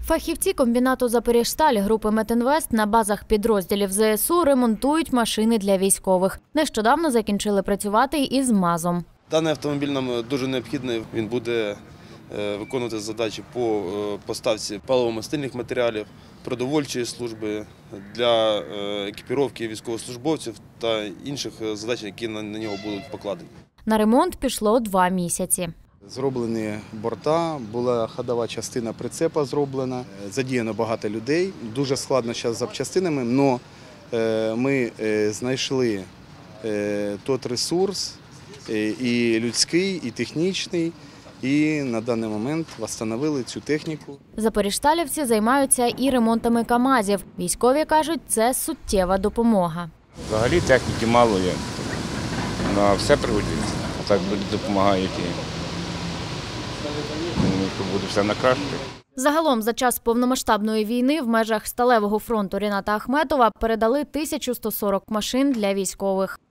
Фахівці комбінату «Запоріжсталь» групи «Метинвест» на базах підрозділів ЗСУ ремонтують машини для військових. Нещодавно закінчили працювати із МАЗом. Даний автомобіль нам дуже необхідний. Він буде виконувати задачі по поставці паливо-мастильних матеріалів, продовольчої служби, для екіпіровки військовослужбовців та інших задач, які на нього будуть покладені. На ремонт пішло 2 місяці. Зроблені борта, була ходова частина прицепа зроблена, задіяно багато людей. Дуже складно зараз з запчастинами, але ми знайшли той ресурс і людський, і технічний, і на даний момент відновили цю техніку. Запоріжсталівці займаються і ремонтами КАМАЗів. Військові кажуть, це суттєва допомога. Взагалі техніки мало є, на все пригодиться. Так люди допомагають і буде все на краще. Загалом за час повномасштабної війни в межах Сталевого фронту Ріната Ахметова передали 1140 машин для військових.